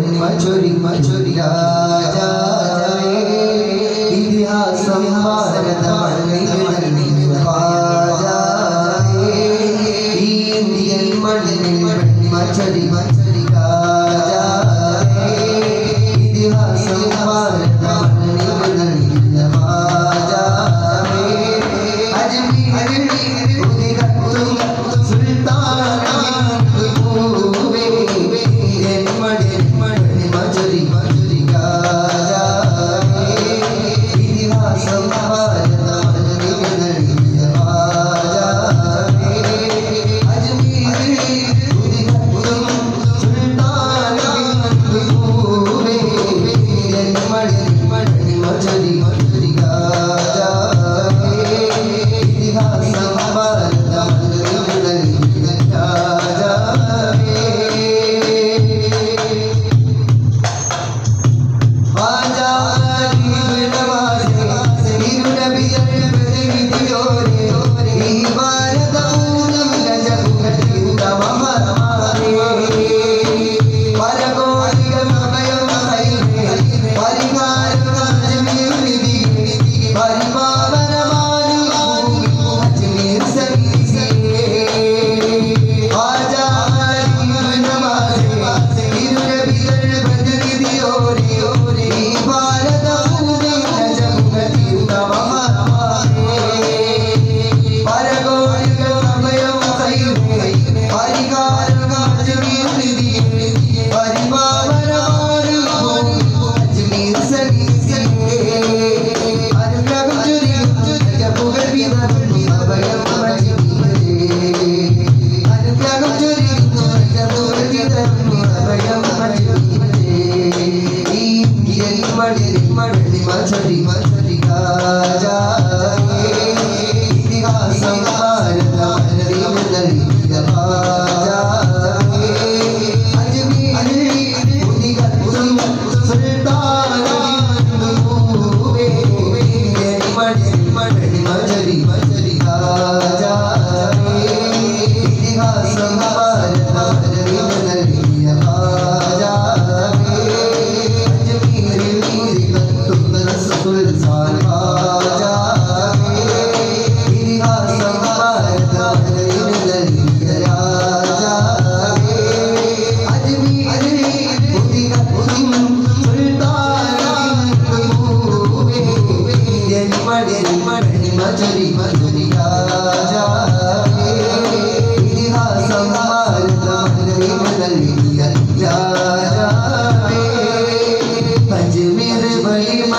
മച്ചൊരി മച്ചൊരി രാജാവേ ഇതിഹാസം ഭാരത മണ്ണിൽ രാജാവേ ഈ ഇന്ത്യൻ മണ്ണിൽ മച്ചൊരി മച്ചൊരി രാജാവേ ഇതിഹാസം ഭാരത മണ്ണിൽ രാജാവേ അജ്മീരിൽ ഉദികത്തും സുൽത്താൻ പൂവേ മജുരി മജുരി രാജാവേ ഇതിഹാസം ഭാരത മണ്ണിൽ രാജാവേ അജ്മീരിൽ ഉദികത്തും സുൽത്താൻ പൂവേ മജുരി മജുരി രാജാവേ ഇതിഹാസം ഭാരത മണ്ണിൽ രാജാവേ മജുരി മജുരി രാജാവേ ഇതിഹാസം ഭാരത മണ്ണിൽ രാജാവേ അജ്മീരിൽ ഉദികത്തും സുൽത്താൻ പൂവേ മജുരി മജുരി രാജാവേ ഇതിഹാസം ഭാരത മണ്ണിൽ രാജാവേ അജ്മീരിൽ സുൽത്താൻ രാജാവേ ഇതിഹാസം ഭാരത മണ്ണിൽ രാജാവേ അജ്മീരിൽ ഉദികത്തും സുൽത്താൻ പൂവേ മജുരി മജുരി രാജാവേ ഇതിഹാസം ഭാരത മണ്ണിൽ രാജാവേ അജ്മീർ